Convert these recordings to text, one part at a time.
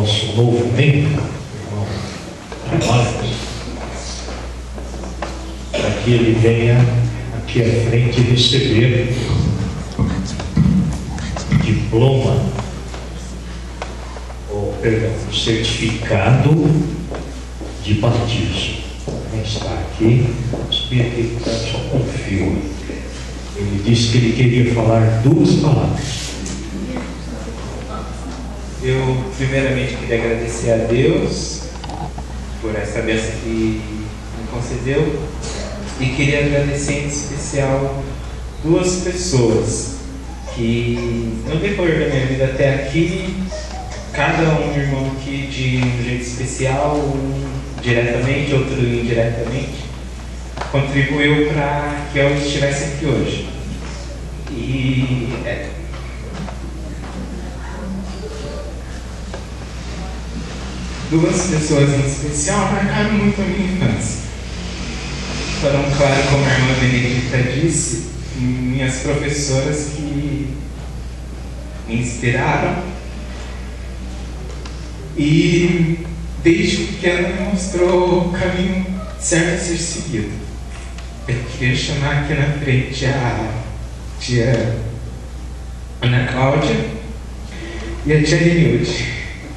nosso novo membro, irmão Marcos, para que ele venha aqui à frente receber o diploma, ou perdão, o certificado de batismo. Quem está aqui, sabia que só confirma. Ele disse que ele queria falar 2 palavras. Eu primeiramente queria agradecer a Deus por essa bênção que me concedeu, e queria agradecer em especial 2 pessoas que no decorrer da minha vida até aqui, cada um irmão aqui de um jeito especial, um diretamente, outro indiretamente, contribuiu para que eu estivesse aqui hoje. E duas pessoas em especial marcaram muito a minha infância. Foram, claro, como a irmã Benedita disse, minhas professoras que me inspiraram e desde pequeno me mostrou o caminho certo a ser seguido. Eu queria chamar aqui na frente a tia Ana Cláudia e a tia Lenilde.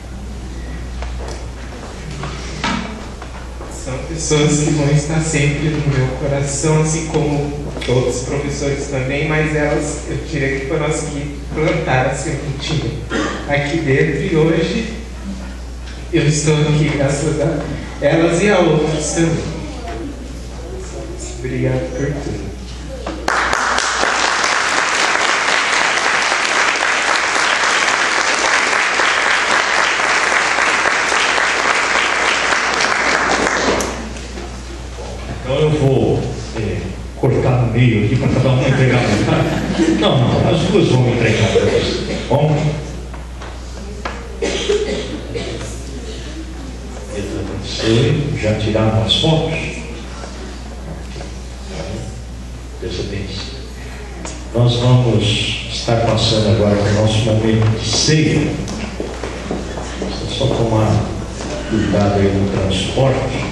São pessoas que vão estar sempre no meu coração, assim como todos os professores também, mas elas, eu diria que foram as que plantaram a sementinha aqui dentro, e hoje eu estou aqui graças a elas e a outros também. Obrigado por tudo. Então eu vou cortar no meio aqui para cada um entregar metade. Não, as 2 vão entregar para você, tá bom? Já tiraram as fotos? Nós vamos estar passando agora para o nosso momento de ceia. Só tomar cuidado aí no transporte.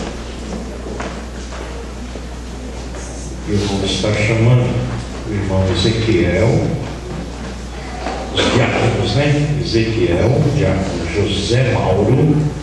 Eu vou estar chamando o irmão Ezequiel, os diáconos, né? Ezequiel, diácono José Mauro,